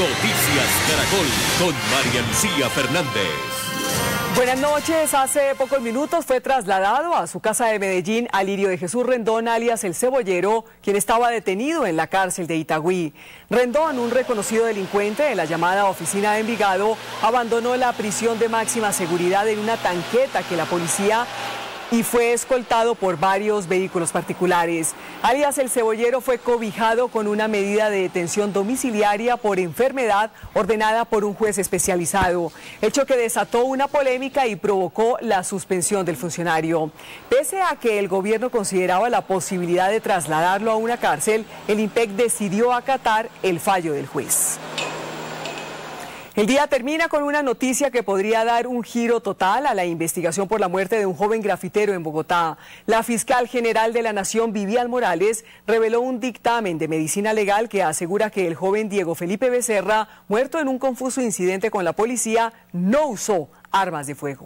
Noticias Caracol con María Lucía Fernández. Buenas noches. Hace pocos minutos fue trasladado a su casa de Medellín Alirio de Jesús Rendón, alias El Cebollero, quien estaba detenido en la cárcel de Itagüí. Rendón, un reconocido delincuente de la llamada Oficina de Envigado, abandonó la prisión de máxima seguridad en una tanqueta que la policía y fue escoltado por varios vehículos particulares. Alias El Cebollero fue cobijado con una medida de detención domiciliaria por enfermedad ordenada por un juez especializado, hecho que desató una polémica y provocó la suspensión del funcionario. Pese a que el gobierno consideraba la posibilidad de trasladarlo a una cárcel, el IMPEC decidió acatar el fallo del juez. El día termina con una noticia que podría dar un giro total a la investigación por la muerte de un joven grafitero en Bogotá. La fiscal general de la Nación, Vivian Morales, reveló un dictamen de medicina legal que asegura que el joven Diego Felipe Becerra, muerto en un confuso incidente con la policía, no usó armas de fuego.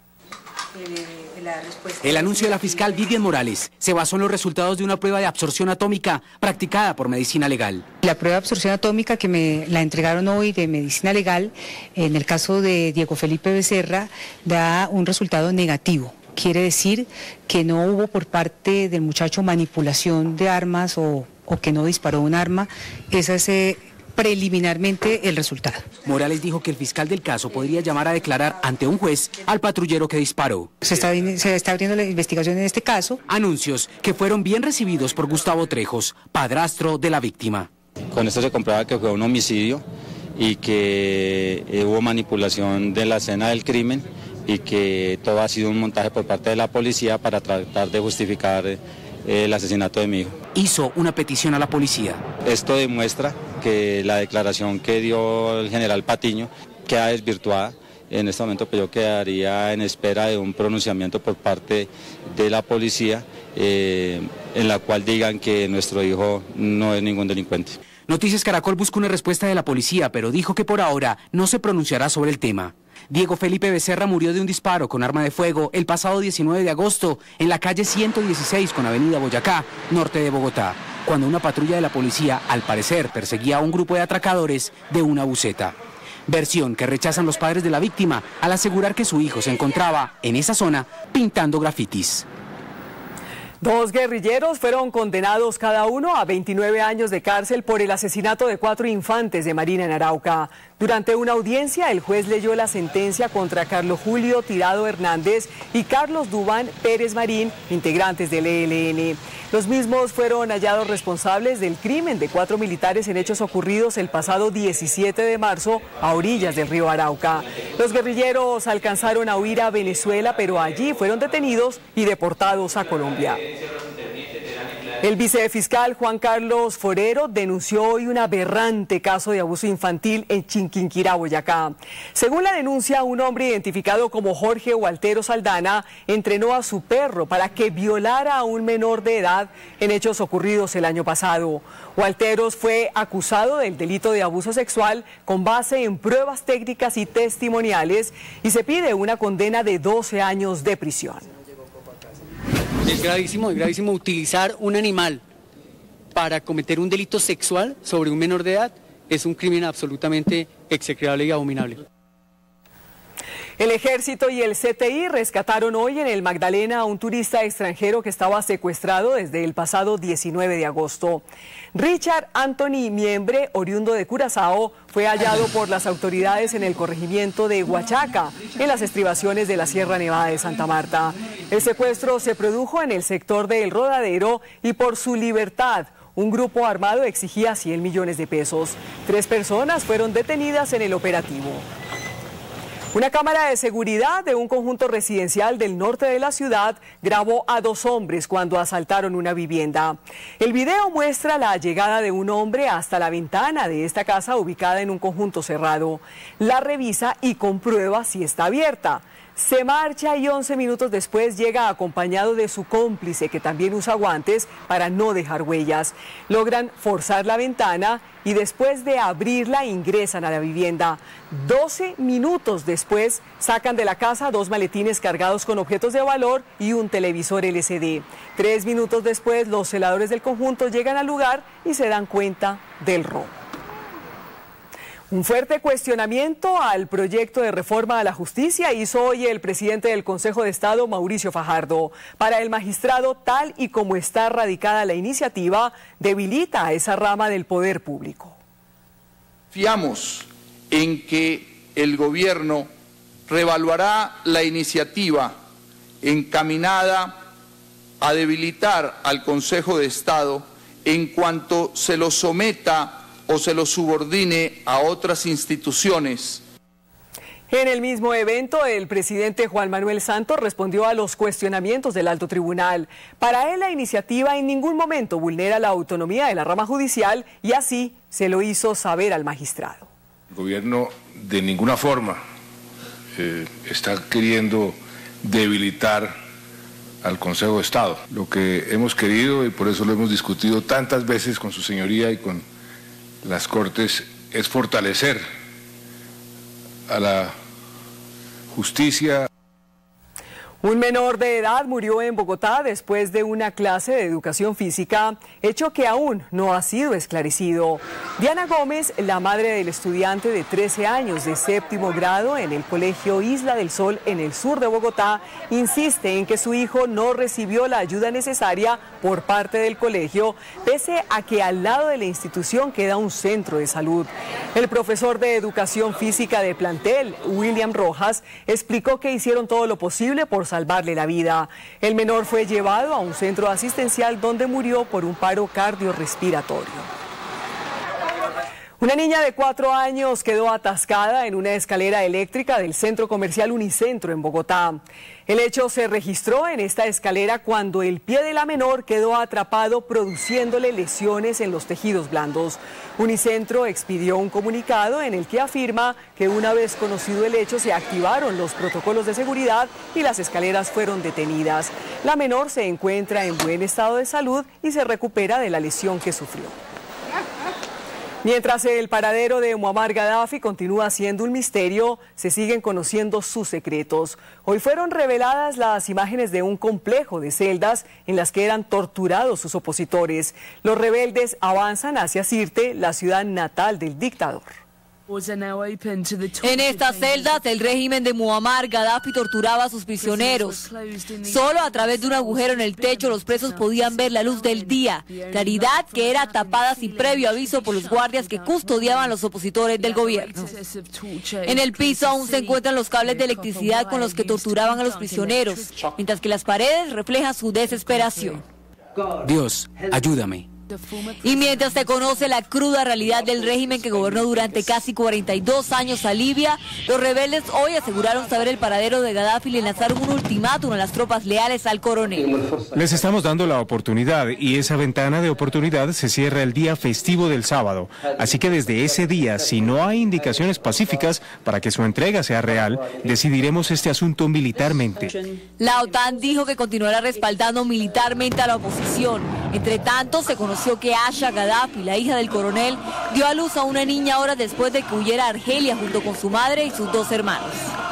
El anuncio de la fiscal Vivian Morales se basó en los resultados de una prueba de absorción atómica practicada por medicina legal. La prueba de absorción atómica que me la entregaron hoy de medicina legal, en el caso de Diego Felipe Becerra, da un resultado negativo. Quiere decir que no hubo por parte del muchacho manipulación de armas o que no disparó un arma. Esa es preliminarmente el resultado. Morales dijo que el fiscal del caso podría llamar a declarar ante un juez al patrullero que disparó. Se está abriendo la investigación en este caso. Anuncios que fueron bien recibidos por Gustavo Trejos, padrastro de la víctima. Con esto se comprueba que fue un homicidio y que hubo manipulación de la escena del crimen y que todo ha sido un montaje por parte de la policía para tratar de justificar el asesinato de mi hijo. Hizo una petición a la policía. Esto demuestra que la declaración que dio el general Patiño queda desvirtuada. En este momento pues yo quedaría en espera de un pronunciamiento por parte de la policía en la cual digan que nuestro hijo no es ningún delincuente. Noticias Caracol busca una respuesta de la policía, pero dijo que por ahora no se pronunciará sobre el tema. Diego Felipe Becerra murió de un disparo con arma de fuego el pasado 19 de agosto en la calle 116 con avenida Boyacá, norte de Bogotá, cuando una patrulla de la policía, al parecer, perseguía a un grupo de atracadores de una buseta. Versión que rechazan los padres de la víctima al asegurar que su hijo se encontraba en esa zona pintando grafitis. Dos guerrilleros fueron condenados cada uno a 29 años de cárcel por el asesinato de 4 infantes de Marina en Arauca. Durante una audiencia, el juez leyó la sentencia contra Carlos Julio Tirado Hernández y Carlos Duván Pérez Marín, integrantes del ELN. Los mismos fueron hallados responsables del crimen de 4 militares en hechos ocurridos el pasado 17 de marzo a orillas del río Arauca. Los guerrilleros alcanzaron a huir a Venezuela, pero allí fueron detenidos y deportados a Colombia. El vicefiscal Juan Carlos Forero denunció hoy un aberrante caso de abuso infantil en Chinquinquirá, Boyacá. Según la denuncia, un hombre identificado como Jorge Waltero Saldana entrenó a su perro para que violara a un menor de edad en hechos ocurridos el año pasado. Walteros fue acusado del delito de abuso sexual con base en pruebas técnicas y testimoniales y se pide una condena de 12 años de prisión. Es gravísimo utilizar un animal para cometer un delito sexual sobre un menor de edad. Es un crimen absolutamente execrable y abominable. El Ejército y el CTI rescataron hoy en el Magdalena a un turista extranjero que estaba secuestrado desde el pasado 19 de agosto. Richard Anthony Miembre, oriundo de Curazao, fue hallado por las autoridades en el corregimiento de Huachaca, en las estribaciones de la Sierra Nevada de Santa Marta. El secuestro se produjo en el sector de El Rodadero y por su libertad, un grupo armado exigía 100 millones de pesos. 3 personas fueron detenidas en el operativo. Una cámara de seguridad de un conjunto residencial del norte de la ciudad grabó a 2 hombres cuando asaltaron una vivienda. El video muestra la llegada de un hombre hasta la ventana de esta casa ubicada en un conjunto cerrado. La revisa y comprueba si está abierta. Se marcha y 11 minutos después llega acompañado de su cómplice, que también usa guantes para no dejar huellas. Logran forzar la ventana y después de abrirla ingresan a la vivienda. 12 minutos después sacan de la casa 2 maletines cargados con objetos de valor y un televisor LCD. 3 minutos después los celadores del conjunto llegan al lugar y se dan cuenta del robo. Un fuerte cuestionamiento al proyecto de reforma a la justicia hizo hoy el presidente del Consejo de Estado, Mauricio Fajardo. Para el magistrado, tal y como está radicada la iniciativa, debilita a esa rama del poder público. Fiamos en que el gobierno reevaluará la iniciativa encaminada a debilitar al Consejo de Estado en cuanto se lo someta o se lo subordine a otras instituciones. En el mismo evento, el presidente Juan Manuel Santos respondió a los cuestionamientos del Alto Tribunal. Para él, la iniciativa en ningún momento vulnera la autonomía de la rama judicial y así se lo hizo saber al magistrado. El gobierno de ninguna forma está queriendo debilitar al Consejo de Estado. Lo que hemos querido, y por eso lo hemos discutido tantas veces con su señoría y con las Cortes, es fortalecer a la justicia. Un menor de edad murió en Bogotá después de una clase de educación física, hecho que aún no ha sido esclarecido. Diana Gómez, la madre del estudiante de 13 años de séptimo grado en el colegio Isla del Sol en el sur de Bogotá, insiste en que su hijo no recibió la ayuda necesaria por parte del colegio, pese a que al lado de la institución queda un centro de salud. El profesor de educación física de plantel, William Rojas, explicó que hicieron todo lo posible por salvarle la vida. El menor fue llevado a un centro asistencial donde murió por un paro cardiorrespiratorio. Una niña de 4 años quedó atascada en una escalera eléctrica del centro comercial Unicentro en Bogotá. El hecho se registró en esta escalera cuando el pie de la menor quedó atrapado, produciéndole lesiones en los tejidos blandos. Unicentro expidió un comunicado en el que afirma que una vez conocido el hecho se activaron los protocolos de seguridad y las escaleras fueron detenidas. La menor se encuentra en buen estado de salud y se recupera de la lesión que sufrió. Mientras el paradero de Muammar Gaddafi continúa siendo un misterio, se siguen conociendo sus secretos. Hoy fueron reveladas las imágenes de un complejo de celdas en las que eran torturados sus opositores. Los rebeldes avanzan hacia Sirte, la ciudad natal del dictador. En estas celdas, el régimen de Muammar Gaddafi torturaba a sus prisioneros. Solo a través de un agujero en el techo los presos podían ver la luz del día, claridad que era tapada sin previo aviso por los guardias que custodiaban a los opositores del gobierno. En el piso aún se encuentran los cables de electricidad con los que torturaban a los prisioneros, mientras que las paredes reflejan su desesperación. Dios, ayúdame. Y mientras se conoce la cruda realidad del régimen que gobernó durante casi 42 años a Libia, los rebeldes hoy aseguraron saber el paradero de Gaddafi y le lanzaron un ultimátum a las tropas leales al coronel. Les estamos dando la oportunidad y esa ventana de oportunidad se cierra el día festivo del sábado. Así que desde ese día, si no hay indicaciones pacíficas para que su entrega sea real, decidiremos este asunto militarmente. La OTAN dijo que continuará respaldando militarmente a la oposición. Entre tanto, se conoció que Asha Gaddafi, la hija del coronel, dio a luz a una niña horas después de que huyera a Argelia junto con su madre y sus 2 hermanos.